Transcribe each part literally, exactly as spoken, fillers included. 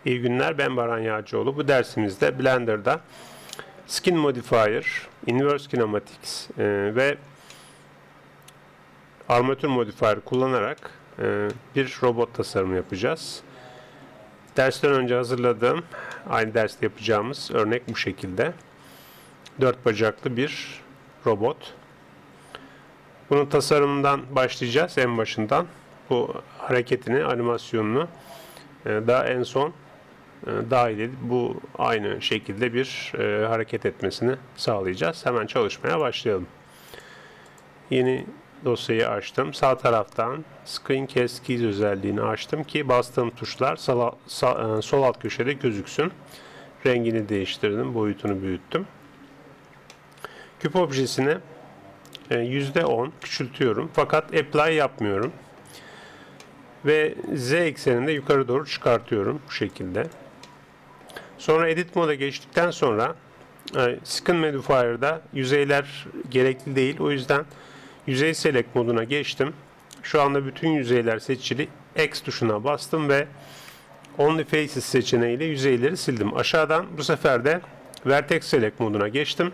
İyi günler, ben Baran Yağcıoğlu. Bu dersimizde Blender'da Skin Modifier, Inverse Kinematics e, ve Armatür Modifier kullanarak e, bir robot tasarımı yapacağız. Dersten önce hazırladığım, aynı derste yapacağımız örnek bu şekilde. Dört bacaklı bir robot. Bunun tasarımından başlayacağız en başından. Bu hareketini, animasyonunu e, daha en son dahil edip bu aynı şekilde bir e, hareket etmesini sağlayacağız. Hemen çalışmaya başlayalım. Yeni dosyayı açtım. Sağ taraftan Screen Cast Keys özelliğini açtım ki bastığım tuşlar sağ, sağ, sol alt köşede gözüksün. Rengini değiştirdim. Boyutunu büyüttüm. Küp objesini e, yüzde on küçültüyorum. Fakat Apply yapmıyorum. Ve Z ekseninde yukarı doğru çıkartıyorum bu şekilde. Sonra Edit moda geçtikten sonra Skin Modifier'da yüzeyler gerekli değil. O yüzden yüzey Select moduna geçtim. Şu anda bütün yüzeyler seçili. X tuşuna bastım ve Only Faces seçeneğiyle yüzeyleri sildim. Aşağıdan bu sefer de Vertex Select moduna geçtim.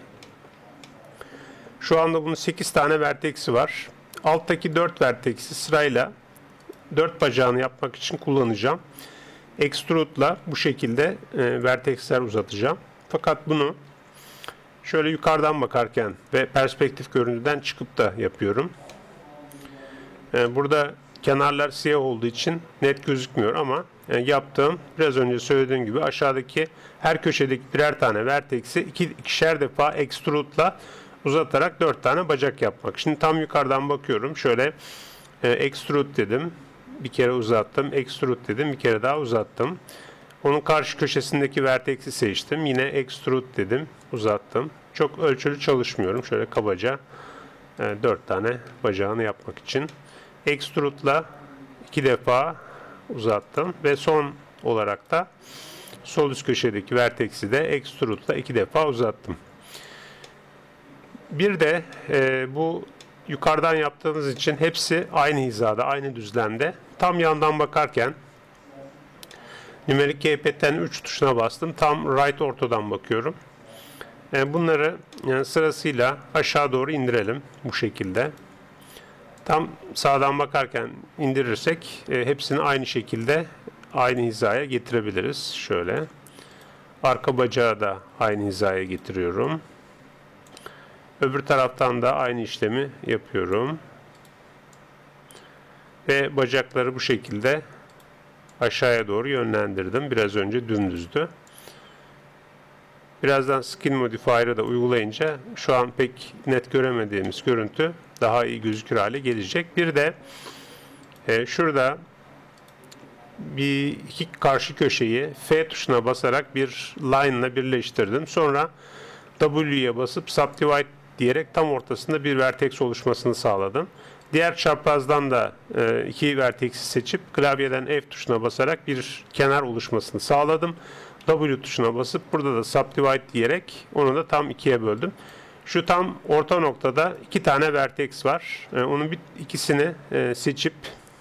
Şu anda bunun sekiz tane vertex'i var. Alttaki dört vertex'i sırayla dört bacağını yapmak için kullanacağım. Extrude'la bu şekilde e, vertexler uzatacağım. Fakat bunu şöyle yukarıdan bakarken ve perspektif görüntüden çıkıp da yapıyorum. E, burada kenarlar siyah olduğu için net gözükmüyor ama e, yaptığım, biraz önce söylediğim gibi aşağıdaki her köşedeki birer tane vertex'i iki, ikişer defa Extrude'la uzatarak dört tane bacak yapmak. Şimdi tam yukarıdan bakıyorum. Şöyle e, Extrude dedim. Bir kere uzattım. Extrude dedim. Bir kere daha uzattım. Onun karşı köşesindeki vertex'i seçtim. Yine Extrude dedim. Uzattım. Çok ölçülü çalışmıyorum. Şöyle kabaca e, dört tane bacağını yapmak için. Extrude'la iki defa uzattım. Ve son olarak da sol üst köşedeki vertex'i de Extrude'la iki defa uzattım. Bir de e, bu yukarıdan yaptığımız için hepsi aynı hizada, aynı düzlemde. Tam yandan bakarken nümerik keypad'den üç tuşuna bastım. Tam right ortadan bakıyorum. Bunları yani sırasıyla aşağı doğru indirelim bu şekilde. Tam sağdan bakarken indirirsek hepsini aynı şekilde aynı hizaya getirebiliriz. Şöyle. Arka bacağı da aynı hizaya getiriyorum. Öbür taraftan da aynı işlemi yapıyorum. Ve bacakları bu şekilde aşağıya doğru yönlendirdim. Biraz önce dümdüzdü. Birazdan Skin Modifier'ı da uygulayınca şu an pek net göremediğimiz görüntü daha iyi gözükür hale gelecek. Bir de e, şurada bir iki karşı köşeyi F tuşuna basarak bir line ile birleştirdim. Sonra W'ye basıp Subdivide diyerek tam ortasında bir vertex oluşmasını sağladım. Diğer çaprazdan da e, iki vertex'i seçip klavyeden F tuşuna basarak bir kenar oluşmasını sağladım. W tuşuna basıp burada da Subdivide diyerek onu da tam ikiye böldüm. Şu tam orta noktada iki tane vertex var. E, onun bir ikisini e, seçip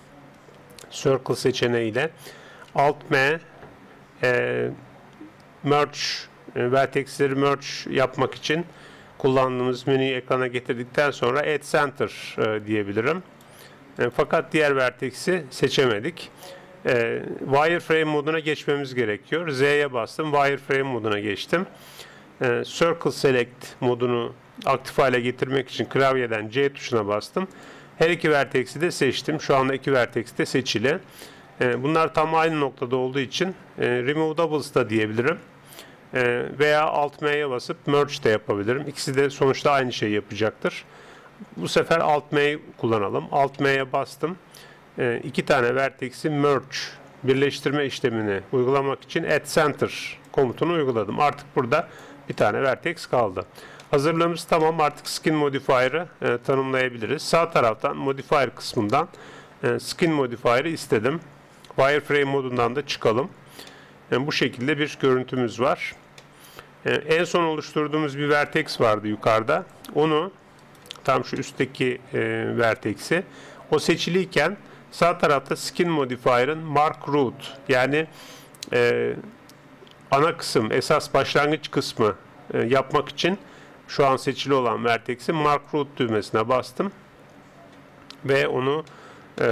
Circle seçeneğiyle Alt M e, Merge e, vertexleri merge yapmak için kullandığımız menüyü ekrana getirdikten sonra Add Center e, diyebilirim. E, fakat diğer vertex'i seçemedik. E, Wireframe moduna geçmemiz gerekiyor. Z'ye bastım. Wireframe moduna geçtim. E, Circle Select modunu aktif hale getirmek için klavyeden C tuşuna bastım. Her iki vertex'i de seçtim. Şu anda iki vertex de seçili. E, bunlar tam aynı noktada olduğu için e, Remove Doubles da diyebilirim. Veya Alt M'ye basıp Merge de yapabilirim. İkisi de sonuçta aynı şeyi yapacaktır. Bu sefer Alt M'yi kullanalım. Alt M'ye bastım. İki tane vertex'i Merge, birleştirme işlemini uygulamak için Add Center komutunu uyguladım. Artık burada bir tane vertex kaldı. Hazırlığımız tamam. Artık Skin Modifier'ı e, tanımlayabiliriz. Sağ taraftan Modifier kısmından e, Skin Modifier'ı istedim. Wireframe modundan da çıkalım. Yani bu şekilde bir görüntümüz var. Ee, en son oluşturduğumuz bir vertex vardı yukarıda. Onu tam şu üstteki e, vertex'i o seçiliyken sağ tarafta Skin Modifier'ın Mark Root yani e, ana kısım, esas başlangıç kısmı e, yapmak için şu an seçili olan vertex'in Mark Root düğmesine bastım ve onu e,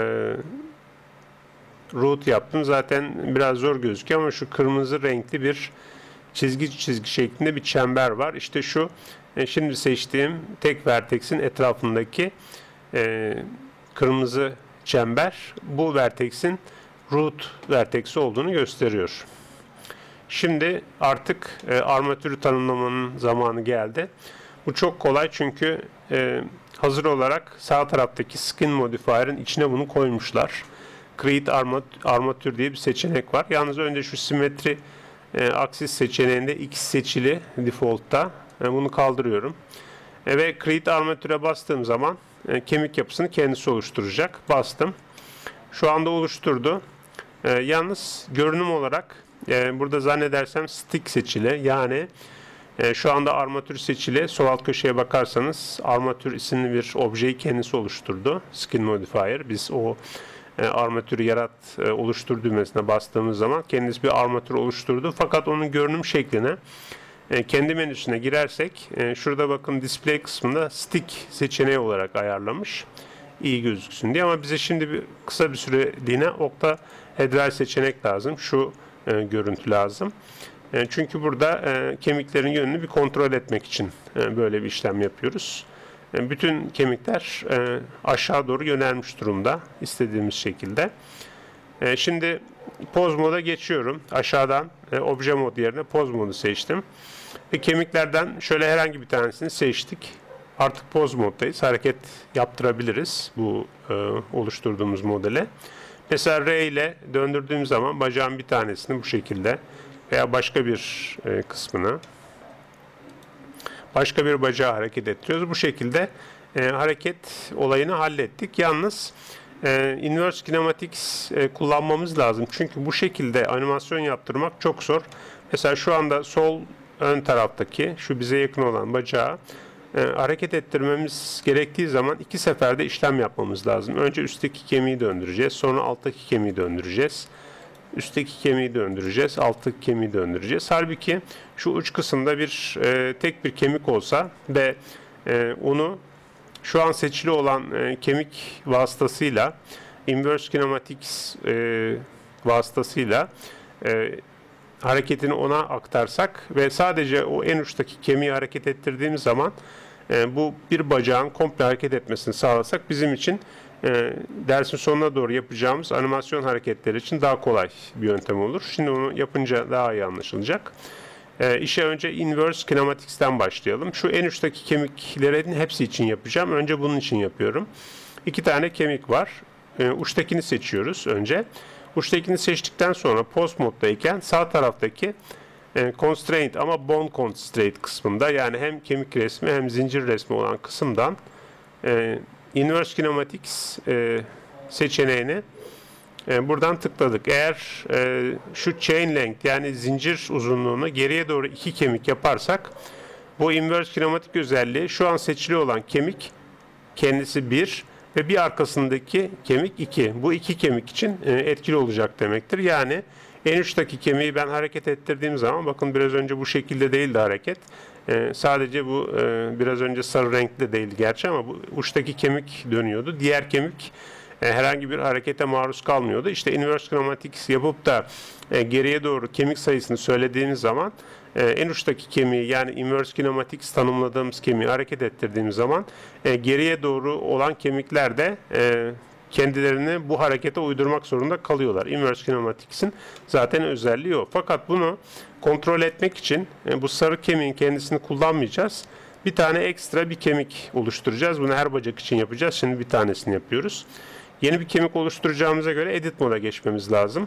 root yaptım. Zaten biraz zor gözüküyor ama şu kırmızı renkli bir çizgi çizgi şeklinde bir çember var. İşte şu e, şimdi seçtiğim tek vertex'in etrafındaki e, kırmızı çember bu vertex'in root vertex'i olduğunu gösteriyor. Şimdi artık e, armatürü tanımlamanın zamanı geldi. Bu çok kolay çünkü e, hazır olarak sağ taraftaki skin modifier'ın içine bunu koymuşlar. Create armatür diye bir seçenek var. Yalnız önce şu simetri e, aksis seçeneğinde X seçili default'ta. E, bunu kaldırıyorum. E, ve Create armatüre bastığım zaman e, kemik yapısını kendisi oluşturacak. Bastım. Şu anda oluşturdu. E, yalnız görünüm olarak e, burada zannedersem stick seçili. Yani e, şu anda armatür seçili. Sol alt köşeye bakarsanız armatür isimli bir objeyi kendisi oluşturdu. Skin modifier. Biz o e, armatürü yarat e, oluştur düğmesine bastığımız zaman kendisi bir armatür oluşturdu. Fakat onun görünüm şekline e, kendi menüsüne girersek e, şurada bakın display kısmında stick seçeneği olarak ayarlamış. İyi gözüksün diye ama bize şimdi bir kısa bir süreliğine octahedral seçenek lazım. Şu e, görüntü lazım. E, çünkü burada e, kemiklerin yönünü bir kontrol etmek için e, böyle bir işlem yapıyoruz. E, bütün kemikler e, aşağı doğru yönelmiş durumda istediğimiz şekilde. E, şimdi poz moda geçiyorum. Aşağıdan e, obje mod yerine poz modu seçtim. Ve kemiklerden şöyle herhangi bir tanesini seçtik. Artık poz moddayız. Hareket yaptırabiliriz bu e, oluşturduğumuz modele. Mesela R ile döndürdüğüm zaman bacağın bir tanesini bu şekilde veya başka bir e, kısmını başka bir bacağı hareket ettiriyoruz. Bu şekilde e, hareket olayını hallettik. Yalnız e, inverse kinematics e, kullanmamız lazım. Çünkü bu şekilde animasyon yaptırmak çok zor. Mesela şu anda sol ön taraftaki şu bize yakın olan bacağı e, hareket ettirmemiz gerektiği zaman iki seferde işlem yapmamız lazım. Önce üstteki kemiği döndüreceğiz. Sonra alttaki kemiği döndüreceğiz. Üstteki kemiği döndüreceğiz. Alttaki kemiği döndüreceğiz. Halbuki şu uç kısımda bir e, tek bir kemik olsa ve e, onu şu an seçili olan e, kemik vasıtasıyla inverse kinematics e, vasıtasıyla e, hareketini ona aktarsak ve sadece o en uçtaki kemiği hareket ettirdiğimiz zaman e, bu bir bacağın komple hareket etmesini sağlasak bizim için e, dersin sonuna doğru yapacağımız animasyon hareketleri için daha kolay bir yöntem olur. Şimdi onu yapınca daha iyi anlaşılacak. E, işe önce inverse kinematics'ten başlayalım. Şu en uçtaki kemiklerin hepsi için yapacağım. Önce bunun için yapıyorum. İki tane kemik var. E, uçtakini seçiyoruz önce. Uçtakini seçtikten sonra post moddayken sağ taraftaki e, constraint ama bone constraint kısmında yani hem kemik resmi hem zincir resmi olan kısımdan e, inverse kinematics e, seçeneğini e, buradan tıkladık. Eğer e, şu chain length yani zincir uzunluğunu geriye doğru iki kemik yaparsak bu inverse kinematik özelliği şu an seçili olan kemik kendisi bir ve bir arkasındaki kemik iki. Bu iki kemik için e, etkili olacak demektir. Yani en uçtaki kemiği ben hareket ettirdiğim zaman bakın biraz önce bu şekilde değildi hareket. E, sadece bu e, biraz önce sarı renkli değildi gerçi ama bu uçtaki kemik dönüyordu. Diğer kemik e, herhangi bir harekete maruz kalmıyordu. İşte inverse kinematics yapıp da e, geriye doğru kemik sayısını söylediğimiz zaman e, en uçtaki kemiği yani inverse kinematics tanımladığımız kemiği hareket ettirdiğimiz zaman e, geriye doğru olan kemikler de e, kendilerini bu harekete uydurmak zorunda kalıyorlar. Inverse kinematics'in zaten özelliği o. Fakat bunu kontrol etmek için e, bu sarı kemiğin kendisini kullanmayacağız. Bir tane ekstra bir kemik oluşturacağız. Bunu her bacak için yapacağız. Şimdi bir tanesini yapıyoruz. Yeni bir kemik oluşturacağımıza göre edit moda geçmemiz lazım.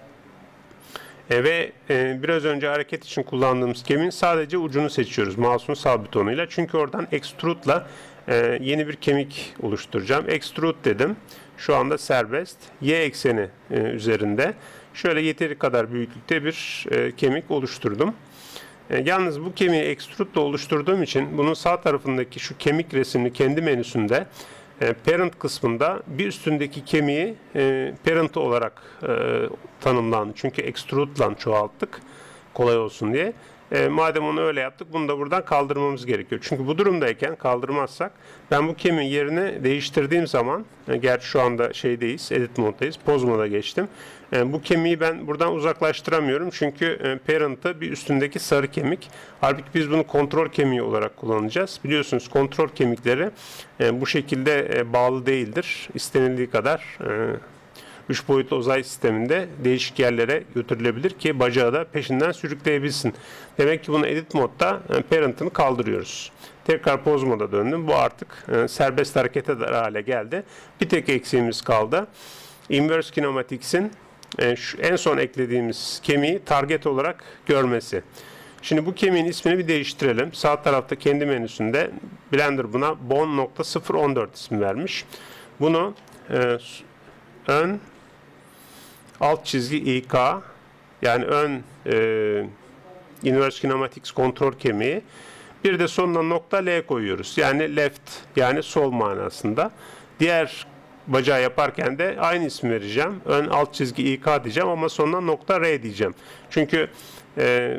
E, ve e, biraz önce hareket için kullandığımız kemiğin sadece ucunu seçiyoruz mouse'un sağ butonuyla. Çünkü oradan extrude'la e, yeni bir kemik oluşturacağım. Extrude dedim. Şu anda serbest. Y ekseni e, üzerinde şöyle yeteri kadar büyüklükte bir e, kemik oluşturdum. E, yalnız bu kemiği extrude ile oluşturduğum için bunun sağ tarafındaki şu kemik resimli kendi menüsünde E, parent kısmında bir üstündeki kemiği e, parent olarak e, tanımlandı. Çünkü extrude'la çoğalttık kolay olsun diye. E, madem onu öyle yaptık, bunu da buradan kaldırmamız gerekiyor. Çünkü bu durumdayken kaldırmazsak ben bu kemiğin yerini değiştirdiğim zaman, e, gerçi şu anda şeydeyiz, edit moddayız, pose moda geçtim. E, bu kemiği ben buradan uzaklaştıramıyorum. Çünkü e, parent'ı bir üstündeki sarı kemik. Halbuki biz bunu kontrol kemiği olarak kullanacağız. Biliyorsunuz kontrol kemikleri e, bu şekilde e, bağlı değildir. İstenildiği kadar e, üç boyutlu uzay sisteminde değişik yerlere götürülebilir ki bacağı da peşinden sürükleyebilsin. Demek ki bunu edit modda parent'ını kaldırıyoruz. Tekrar pose moda döndüm. Bu artık serbest hareket eder hale geldi. Bir tek eksiğimiz kaldı. Inverse Kinematics'in en son eklediğimiz kemiği target olarak görmesi. Şimdi bu kemiğin ismini bir değiştirelim. Sağ tarafta kendi menüsünde Blender buna bone nokta sıfır on dört ismi vermiş. Bunu e, ön alt çizgi İK, yani ön e, Inverse Kinematics kontrol kemiği, bir de sonuna nokta L koyuyoruz. Yani left, yani sol manasında. Diğer bacağı yaparken de aynı ismi vereceğim. Ön alt çizgi İK diyeceğim ama sonuna nokta R diyeceğim. Çünkü e,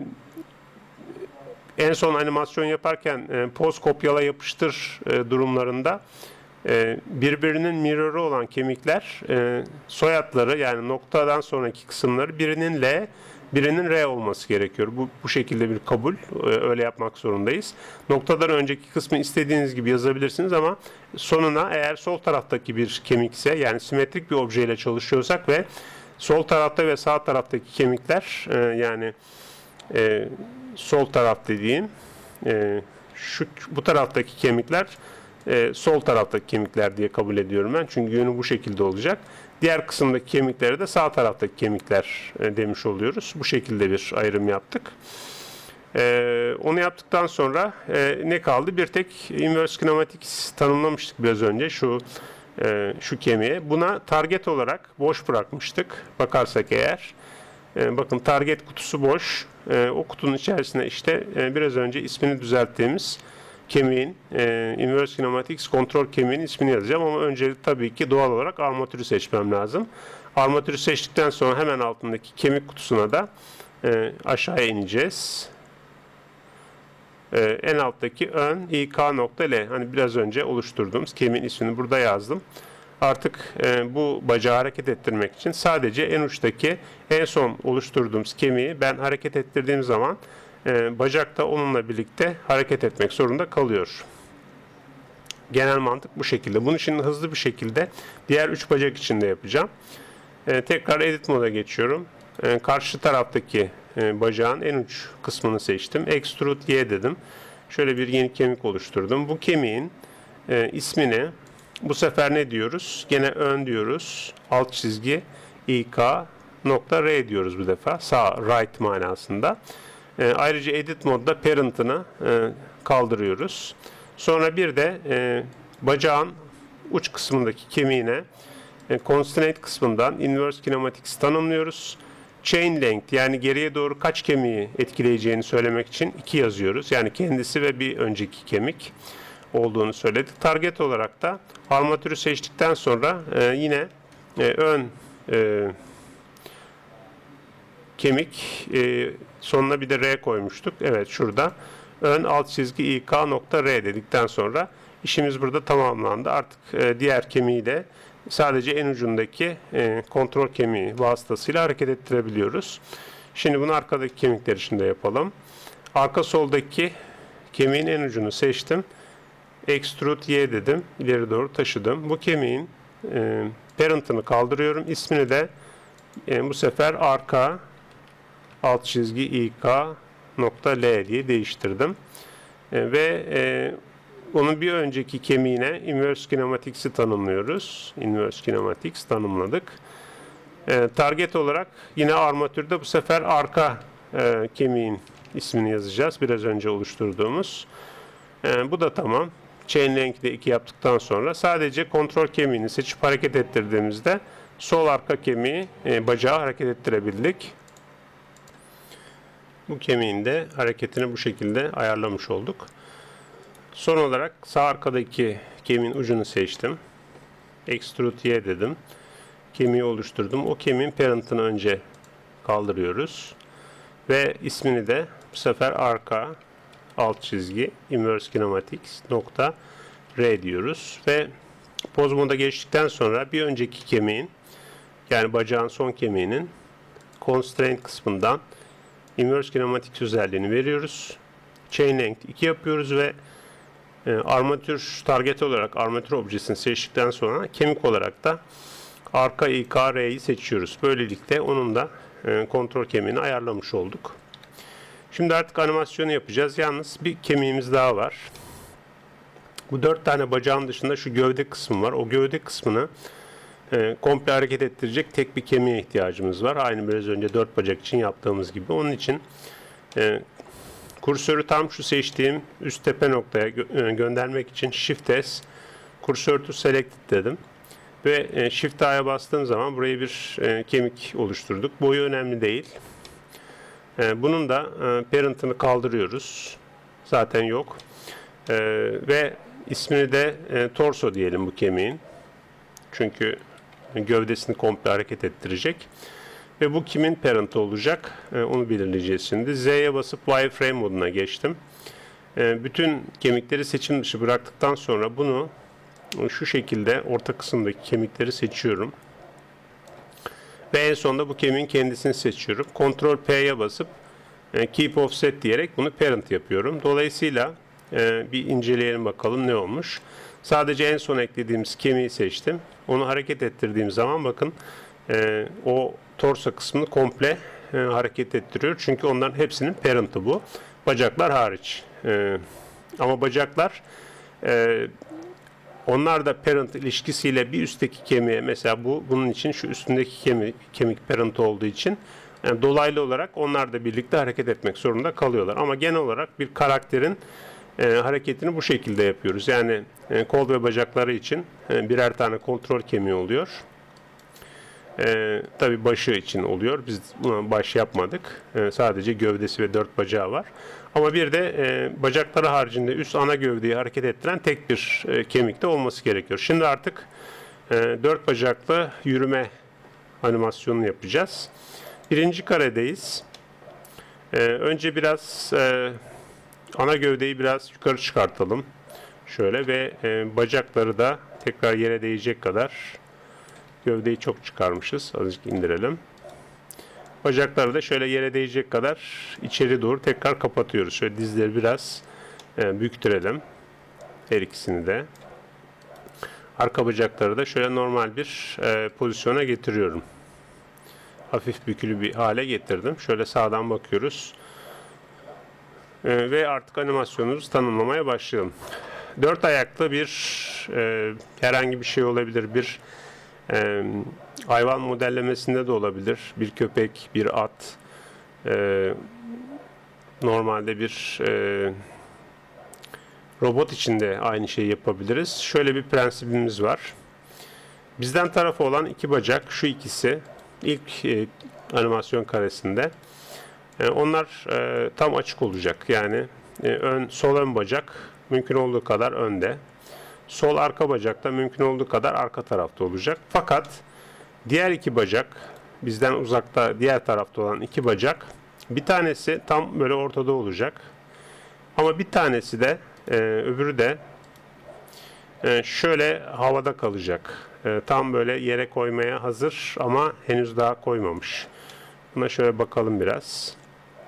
en son animasyon yaparken e, pose kopyala yapıştır e, durumlarında birbirinin mirror'ı olan kemikler soyadları, yani noktadan sonraki kısımları birinin L, birinin R olması gerekiyor. Bu, bu şekilde bir kabul. Öyle yapmak zorundayız. Noktadan önceki kısmı istediğiniz gibi yazabilirsiniz ama sonuna, eğer sol taraftaki bir kemikse, yani simetrik bir objeyle çalışıyorsak ve sol tarafta ve sağ taraftaki kemikler, yani sol taraf dediğim şu bu taraftaki kemikler Ee, sol taraftaki kemikler diye kabul ediyorum ben. Çünkü yönü bu şekilde olacak. Diğer kısımdaki kemikleri de sağ taraftaki kemikler e, demiş oluyoruz. Bu şekilde bir ayrım yaptık. Ee, onu yaptıktan sonra e, ne kaldı? Bir tek Inverse Kinematics tanımlamıştık biraz önce. Şu e, şu kemiğe. Buna target olarak boş bırakmıştık. Bakarsak eğer. E, bakın target kutusu boş. E, o kutunun içerisine işte e, biraz önce ismini düzelttiğimiz kemiğin, e, Inverse Kinematics kontrol kemiğinin ismini yazacağım ama öncelikle tabii ki doğal olarak armatürü seçmem lazım. Armatürü seçtikten sonra hemen altındaki kemik kutusuna da e, aşağıya ineceğiz. E, en alttaki ön İK nokta L, hani biraz önce oluşturduğumuz kemiğin ismini burada yazdım. Artık e, bu bacağı hareket ettirmek için sadece en uçtaki en son oluşturduğumuz kemiği ben hareket ettirdiğim zaman Ee, bacak da onunla birlikte hareket etmek zorunda kalıyor. Genel mantık bu şekilde. Bunu şimdi hızlı bir şekilde diğer üç bacak için de yapacağım. Ee, tekrar edit moda geçiyorum. Ee, karşı taraftaki e, bacağın en uç kısmını seçtim. Extrude Y dedim. Şöyle bir yeni kemik oluşturdum. Bu kemiğin e, ismini bu sefer ne diyoruz? Gene ön diyoruz. Alt çizgi İK nokta R diyoruz bu defa. Sağ, right manasında. E, ayrıca edit modda parent'ını e, kaldırıyoruz. Sonra bir de e, bacağın uç kısmındaki kemiğine e, constraint kısmından Inverse Kinematics tanımlıyoruz. Chain length, yani geriye doğru kaç kemiği etkileyeceğini söylemek için iki yazıyoruz. Yani kendisi ve bir önceki kemik olduğunu söyledik. Target olarak da armatürü seçtikten sonra e, yine e, ön e, kemik e, sonuna bir de R koymuştuk. Evet, şurada ön alt çizgi İK nokta R dedikten sonra işimiz burada tamamlandı. Artık e, diğer kemiği de sadece en ucundaki e, kontrol kemiği vasıtasıyla hareket ettirebiliyoruz. Şimdi bunu arkadaki kemikler için de yapalım. Arka soldaki kemiğin en ucunu seçtim. Extrude Y dedim. İleri doğru taşıdım. Bu kemiğin e, parent'ını kaldırıyorum. İsmini de e, bu sefer arka alt çizgi İK nokta L diye değiştirdim. E, ve e, onun bir önceki kemiğine Inverse Kinematics'i tanımlıyoruz. Inverse Kinematics tanımladık. E, target olarak yine armatürde bu sefer arka e, kemiğin ismini yazacağız. Biraz önce oluşturduğumuz. E, bu da tamam. Chain length'de iki yaptıktan sonra sadece kontrol kemiğini seçip hareket ettirdiğimizde sol arka kemiği, e, bacağı hareket ettirebildik. Bu kemiğin de hareketini bu şekilde ayarlamış olduk. Son olarak sağ arkadaki kemiğin ucunu seçtim. Extrude Y dedim. Kemiği oluşturdum. O kemiğin parent'ını önce kaldırıyoruz. Ve ismini de bu sefer arka alt çizgi inverse kinematics nokta R diyoruz. Ve poz moda geçtikten sonra bir önceki kemiğin, yani bacağın son kemiğinin constraint kısmından inverse kinematics özelliğini veriyoruz. Chain length iki yapıyoruz ve e, armatür target olarak armatür objesini seçtikten sonra kemik olarak da arka İ K R'yi seçiyoruz. Böylelikle onun da e, kontrol kemiğini ayarlamış olduk. Şimdi artık animasyonu yapacağız. Yalnız bir kemiğimiz daha var. Bu dört tane bacağın dışında şu gövde kısmı var. O gövde kısmını e, komple hareket ettirecek tek bir kemiğe ihtiyacımız var. Aynı biraz önce dört bacak için yaptığımız gibi. Onun için e, kursörü tam şu seçtiğim üst tepe noktaya gö e, göndermek için Shift S, kursör to Selected dedim. Ve e, Shift A'ya bastığım zaman buraya bir e, kemik oluşturduk. Boyu önemli değil. E, bunun da e, parent'ını kaldırıyoruz. Zaten yok. E, ve ismini de e, torso diyelim bu kemiğin. Çünkü gövdesini komple hareket ettirecek. Ve bu kimin parent'ı olacak? E, onu belirleyeceğiz şimdi. Z'ye basıp wireframe moduna geçtim. E, bütün kemikleri seçim dışı bıraktıktan sonra bunu şu şekilde orta kısımdaki kemikleri seçiyorum. Ve en sonunda bu kemiğin kendisini seçiyorum. Ctrl P'ye basıp e, Keep Offset diyerek bunu parent yapıyorum. Dolayısıyla e, bir inceleyelim bakalım ne olmuş. Sadece en son eklediğimiz kemiği seçtim. Onu hareket ettirdiğim zaman bakın e, o torso kısmını komple e, hareket ettiriyor. Çünkü onların hepsinin parent'ı bu. Bacaklar hariç. E, ama bacaklar e, onlar da parent ilişkisiyle bir üstteki kemiğe, mesela bu bunun için şu üstündeki kemik, kemik parent olduğu için yani dolaylı olarak onlar da birlikte hareket etmek zorunda kalıyorlar. Ama genel olarak bir karakterin e, hareketini bu şekilde yapıyoruz. Yani e, kol ve bacakları için e, birer tane kontrol kemiği oluyor. E, tabii başı için oluyor. Biz buna baş yapmadık. E, sadece gövdesi ve dört bacağı var. Ama bir de e, bacakları haricinde üst ana gövdeyi hareket ettiren tek bir e, kemikte olması gerekiyor. Şimdi artık e, dört bacaklı yürüme animasyonunu yapacağız. Birinci karedeyiz. E, önce biraz e, ana gövdeyi biraz yukarı çıkartalım. Şöyle ve e, bacakları da tekrar yere değecek kadar, gövdeyi çok çıkarmışız. Azıcık indirelim. Bacakları da şöyle yere değecek kadar içeri doğru tekrar kapatıyoruz. Şöyle dizleri biraz e, büktürelim. Her ikisini de. Arka bacakları da şöyle normal bir e, pozisyona getiriyorum. Hafif bükülü bir hale getirdim. Şöyle sağdan bakıyoruz. E, ve artık animasyonumuzu tanımlamaya başlayalım. Dört ayaklı bir e, herhangi bir şey olabilir. Bir e, hayvan modellemesinde de olabilir. Bir köpek, bir at. E, normalde bir e, robot için de aynı şeyi yapabiliriz. Şöyle bir prensibimiz var. Bizden tarafı olan iki bacak, şu ikisi ilk e, animasyon karesinde. E, onlar e, tam açık olacak. Yani e, ön, sol ön bacak mümkün olduğu kadar önde. Sol arka bacak da mümkün olduğu kadar arka tarafta olacak. Fakat diğer iki bacak, bizden uzakta diğer tarafta olan iki bacak, bir tanesi tam böyle ortada olacak. Ama bir tanesi de e, öbürü de e, şöyle havada kalacak. E, tam böyle yere koymaya hazır ama henüz daha koymamış. Buna şöyle bakalım biraz.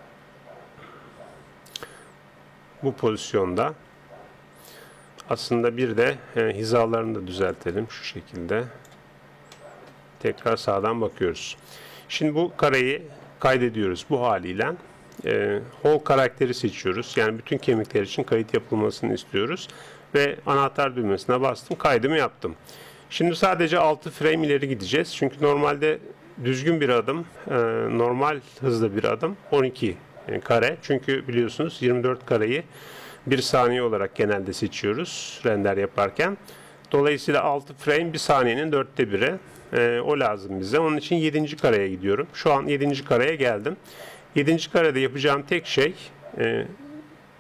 Bu pozisyonda. Aslında bir de e, hizalarını da düzeltelim şu şekilde. Tekrar sağdan bakıyoruz. Şimdi bu kareyi kaydediyoruz bu haliyle. E, whole karakteri seçiyoruz. Yani bütün kemikler için kayıt yapılmasını istiyoruz. Ve anahtar düğmesine bastım. Kaydımı yaptım. Şimdi sadece altı frame ileri gideceğiz. Çünkü normalde düzgün bir adım, e, normal hızlı bir adım on iki kare. Çünkü biliyorsunuz yirmi dört kareyi bir saniye olarak genelde seçiyoruz render yaparken. Dolayısıyla altı frame bir saniyenin dörtte biri. E, o lazım bize. Onun için yedinci kareye gidiyorum. Şu an yedinci kareye geldim. yedinci karede yapacağım tek şey e,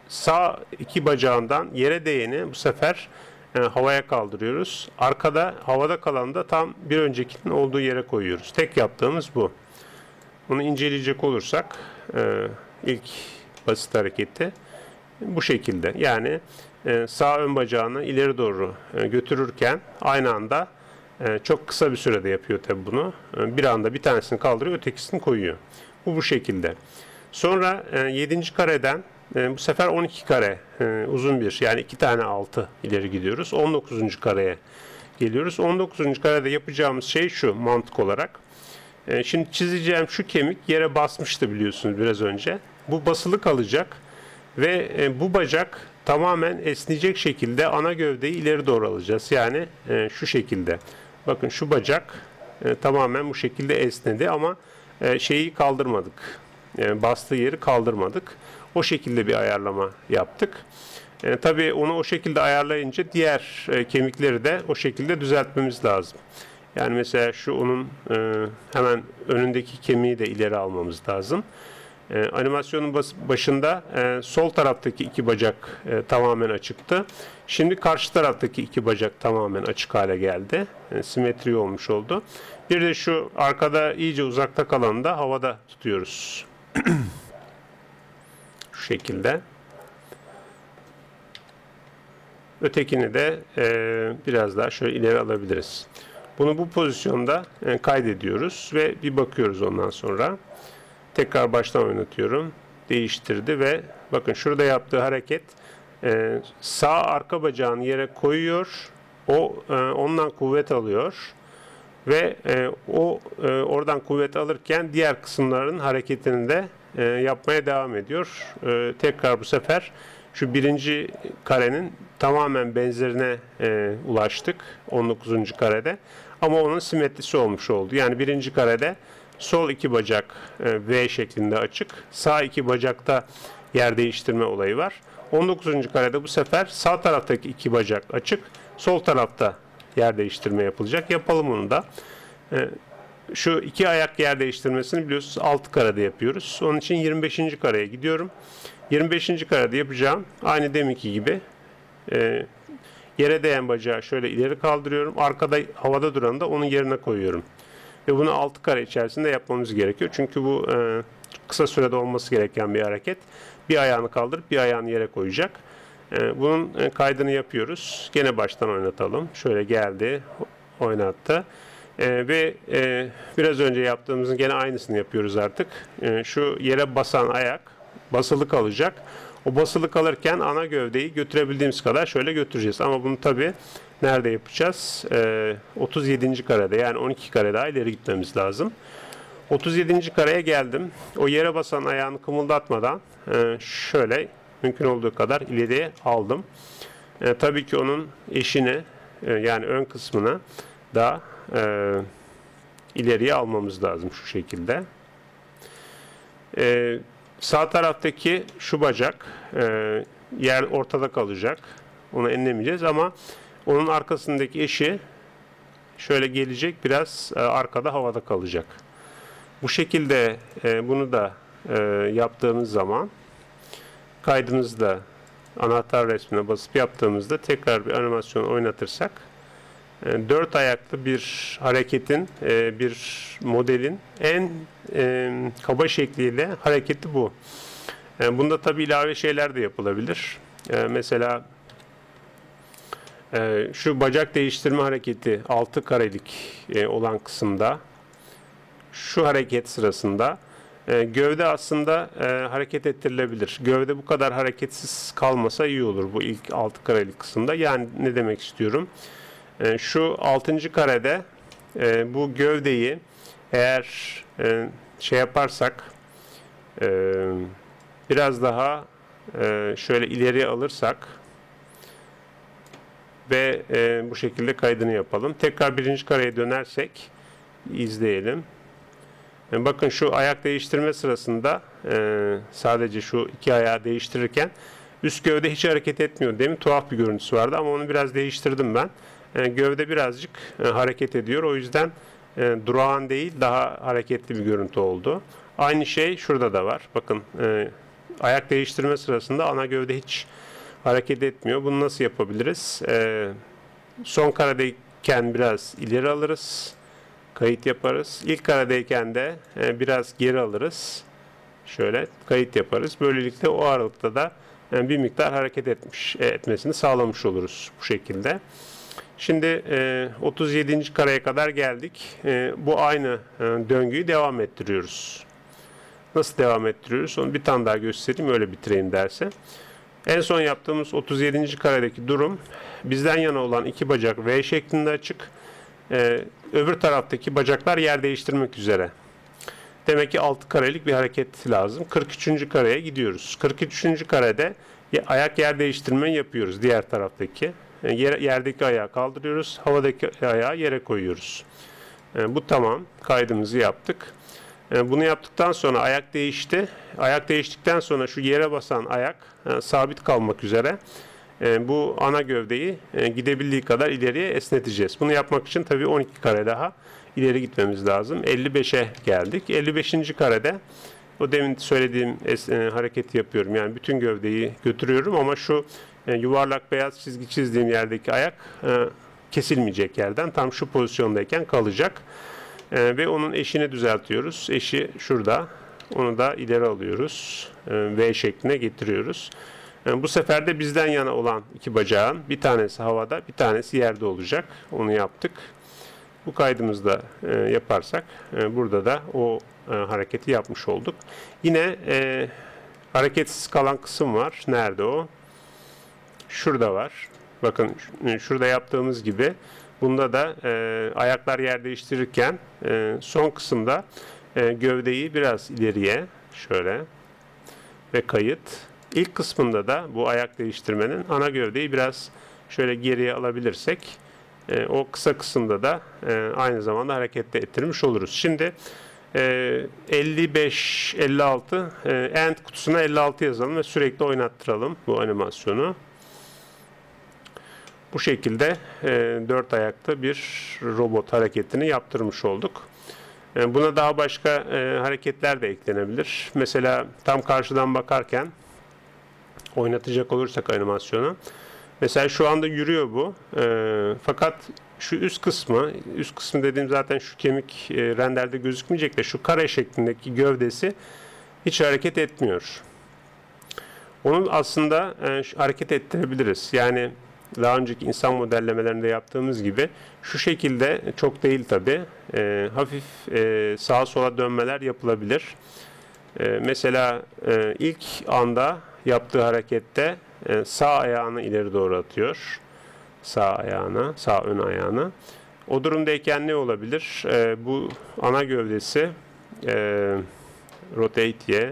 sağ iki bacağından yere değeni bu sefer e, havaya kaldırıyoruz. Arkada havada kalan da tam bir öncekinin olduğu yere koyuyoruz. Tek yaptığımız bu. Bunu inceleyecek olursak e, ilk basit hareketi bu şekilde. Yani e, sağ ön bacağını ileri doğru e, götürürken aynı anda e, çok kısa bir sürede yapıyor tabi bunu. E, bir anda bir tanesini kaldırıyor, ötekisini koyuyor. Bu bu şekilde. Sonra e, yedinci kareden e, bu sefer on iki kare e, uzun bir, yani iki tane altı ileri gidiyoruz. on dokuzuncu kareye geliyoruz. on dokuzuncu karede yapacağımız şey şu mantık olarak. E, şimdi çizeceğim şu kemik yere basmıştı biliyorsunuz biraz önce. Bu basılı kalacak ve e, bu bacak tamamen esneyecek şekilde ana gövdeyi ileri doğru alacağız. Yani e, şu şekilde. Bakın şu bacak e, tamamen bu şekilde esnedi ama e, şeyi kaldırmadık. E, bastığı yeri kaldırmadık. O şekilde bir ayarlama yaptık. E, tabii onu o şekilde ayarlayınca diğer e, kemikleri de o şekilde düzeltmemiz lazım. Yani mesela şu onun e, hemen önündeki kemiği de ileri almamız lazım. E, animasyonun bas, başında e, sol taraftaki iki bacak e, tamamen açıktı. Şimdi karşı taraftaki iki bacak tamamen açık hale geldi. E, simetri olmuş oldu. Bir de şu arkada iyice uzakta kalanı da havada tutuyoruz. Şu şekilde. Ötekini de e, biraz daha şöyle ileri alabiliriz. Bunu bu pozisyonda e, kaydediyoruz ve bir bakıyoruz ondan sonra. Tekrar baştan oynatıyorum. Değiştirdi ve bakın şurada yaptığı hareket e, sağ arka bacağını yere koyuyor. O e, ondan kuvvet alıyor. Ve e, o e, oradan kuvvet alırken diğer kısımların hareketini de e, yapmaya devam ediyor. E, tekrar bu sefer şu birinci karenin tamamen benzerine e, ulaştık. on dokuzuncu karede. Ama onun simetrisi olmuş oldu. Yani birinci karede sol iki bacak e, V şeklinde açık. Sağ iki bacakta yer değiştirme olayı var. on dokuzuncu karede bu sefer sağ taraftaki iki bacak açık. Sol tarafta yer değiştirme yapılacak. Yapalım onu da. E, şu iki ayak yer değiştirmesini biliyorsunuz altı karede yapıyoruz. Onun için yirmi beşinci kareye gidiyorum. yirmi beşinci karede yapacağım. Aynı deminki gibi. E, yere değen bacağı şöyle ileri kaldırıyorum. Arkada havada duranı da onun yerine koyuyorum. Ve bunu altı kare içerisinde yapmamız gerekiyor. Çünkü bu e, kısa sürede olması gereken bir hareket. Bir ayağını kaldırıp bir ayağını yere koyacak. E, bunun e, kaydını yapıyoruz. Gene baştan oynatalım. Şöyle geldi, oynattı. E, ve e, biraz önce yaptığımızın gene aynısını yapıyoruz artık. E, şu yere basan ayak basılı kalacak. O basılı kalırken ana gövdeyi götürebildiğimiz kadar şöyle götüreceğiz. Ama bunu tabii nerede yapacağız? Ee, otuz yedinci karede, yani on iki kare daha ileri gitmemiz lazım. otuz yedinci kareye geldim. O yere basan ayağını kımıldatmadan e, şöyle mümkün olduğu kadar ileriye aldım. E, tabii ki onun eşini e, yani ön kısmını da e, ileriye almamız lazım şu şekilde. E, sağ taraftaki şu bacak e, yer ortada kalacak. Onu enlemeyeceğiz ama onun arkasındaki eşi şöyle gelecek, biraz e, arkada havada kalacak. Bu şekilde e, bunu da e, yaptığımız zaman kaydımızda anahtar resmine basıp yaptığımızda tekrar bir animasyon oynatırsak e, dört ayaklı bir hareketin, e, bir modelin en e, kaba şekliyle hareketi bu. E, bunda tabi ilave şeyler de yapılabilir. E, mesela Ee, şu bacak değiştirme hareketi altı karelik e, olan kısımda şu hareket sırasında e, gövde aslında e, hareket ettirilebilir. Gövde bu kadar hareketsiz kalmasa iyi olur bu ilk altı karelik kısımda. Yani ne demek istiyorum? E, şu altıncı karede e, bu gövdeyi eğer e, şey yaparsak e, biraz daha e, şöyle ileriye alırsak ve e, bu şekilde kaydını yapalım. Tekrar birinci kareye dönersek izleyelim. E, bakın şu ayak değiştirme sırasında e, sadece şu iki ayağı değiştirirken üst gövde hiç hareket etmiyor. Demin tuhaf bir görüntüsü vardı ama onu biraz değiştirdim ben. E, gövde birazcık e, hareket ediyor. O yüzden e, durağan değil, daha hareketli bir görüntü oldu. Aynı şey şurada da var. Bakın e, ayak değiştirme sırasında ana gövde hiç hareket etmiyor. Bunu nasıl yapabiliriz? E, son karedeyken biraz ileri alırız. Kayıt yaparız. İlk karedeyken de e, biraz geri alırız. Şöyle kayıt yaparız. Böylelikle o aralıkta da yani bir miktar hareket etmiş etmesini sağlamış oluruz bu şekilde. Şimdi e, otuz yedinci kareye kadar geldik. E, bu aynı e, döngüyü devam ettiriyoruz. Nasıl devam ettiriyoruz? Onu bir tane daha göstereyim, öyle bitireyim derse. En son yaptığımız otuz yedinci karedeki durum, bizden yana olan iki bacak V şeklinde açık. E, öbür taraftaki bacaklar yer değiştirmek üzere. Demek ki altı karelik bir hareket lazım. kırk üçüncü kareye gidiyoruz. kırk üçüncü karede ayak yer değiştirme yapıyoruz diğer taraftaki. Yer, yerdeki ayağı kaldırıyoruz. Havadaki ayağı yere koyuyoruz. E, bu tamam. Kaydımızı yaptık. E, bunu yaptıktan sonra ayak değişti. Ayak değiştikten sonra şu yere basan ayak e, sabit kalmak üzere. E, bu ana gövdeyi e, gidebildiği kadar ileriye esneteceğiz. Bunu yapmak için tabii on iki kare daha ileri gitmemiz lazım. elli beşe geldik. elli beşinci karede o demin söylediğim es, e, hareketi yapıyorum. Yani bütün gövdeyi götürüyorum ama şu e, yuvarlak beyaz çizgi çizdiğim yerdeki ayak e, kesilmeyecek yerden. Tam şu pozisyondayken kalacak. E, ve onun eşini düzeltiyoruz. Eşi şurada. Onu da ileri alıyoruz. E, V şekline getiriyoruz. E, bu sefer de bizden yana olan iki bacağın bir tanesi havada, bir tanesi yerde olacak. Onu yaptık. Bu kaydımızda e, yaparsak e, burada da o e, hareketi yapmış olduk. Yine e, hareketsiz kalan kısım var. Nerede o? Şurada var. Bakın şurada yaptığımız gibi bunda da e, ayaklar yer değiştirirken e, son kısımda e, gövdeyi biraz ileriye şöyle ve kayıt. İlk kısmında da bu ayak değiştirmenin ana gövdeyi biraz şöyle geriye alabilirsek e, o kısa kısımda da e, aynı zamanda harekette ettirmiş oluruz. Şimdi e, elli beş elli altı e, end kutusuna elli altı yazalım ve sürekli oynattıralım bu animasyonu. Bu şekilde e, dört ayakta bir robot hareketini yaptırmış olduk. E, buna daha başka e, hareketler de eklenebilir. Mesela tam karşıdan bakarken oynatacak olursak animasyonu. Mesela şu anda yürüyor bu. E, fakat şu üst kısmı, üst kısmı dediğim zaten şu kemik e, renderde gözükmeyecek de şu kare şeklindeki gövdesi hiç hareket etmiyor. Onu aslında e, hareket ettirebiliriz. Yani daha önceki insan modellemelerinde yaptığımız gibi şu şekilde, çok değil tabi, e, hafif e, sağa sola dönmeler yapılabilir. E, mesela e, ilk anda yaptığı harekette e, sağ ayağını ileri doğru atıyor. Sağ ayağını, sağ ön ayağını. O durumdayken ne olabilir? E, bu ana gövdesi e, rotate'ye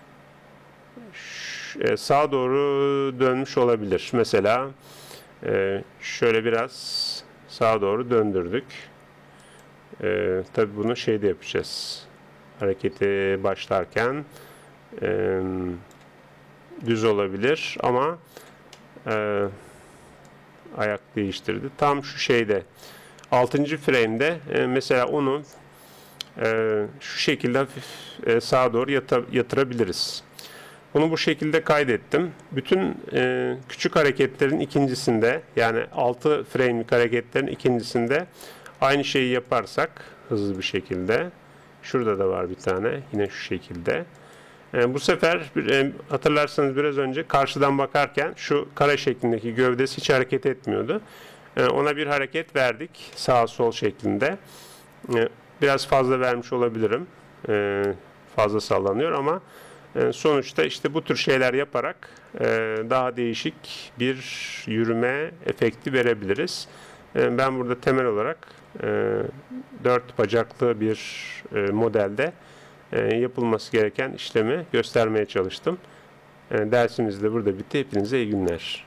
e, sağa doğru dönmüş olabilir. Mesela Ee, şöyle biraz sağa doğru döndürdük. Ee, tabii bunu şeyde yapacağız. Hareketi başlarken e, düz olabilir ama e, ayak değiştirdi. Tam şu şeyde altıncı frame'de e, mesela onu e, şu şekilde hafif e, sağa doğru yata, yatırabiliriz. Bunu bu şekilde kaydettim. Bütün e, küçük hareketlerin ikincisinde, yani altı frame'lik hareketlerin ikincisinde aynı şeyi yaparsak hızlı bir şekilde, şurada da var bir tane yine şu şekilde. E, bu sefer e, hatırlarsanız biraz önce karşıdan bakarken şu kare şeklindeki gövdesi hiç hareket etmiyordu. E, ona bir hareket verdik sağ sol şeklinde. E, biraz fazla vermiş olabilirim. E, fazla sallanıyor ama sonuçta işte bu tür şeyler yaparak daha değişik bir yürüme efekti verebiliriz. Ben burada temel olarak dört bacaklı bir modelde yapılması gereken işlemi göstermeye çalıştım. Dersimiz de burada bitti. Hepinize iyi günler.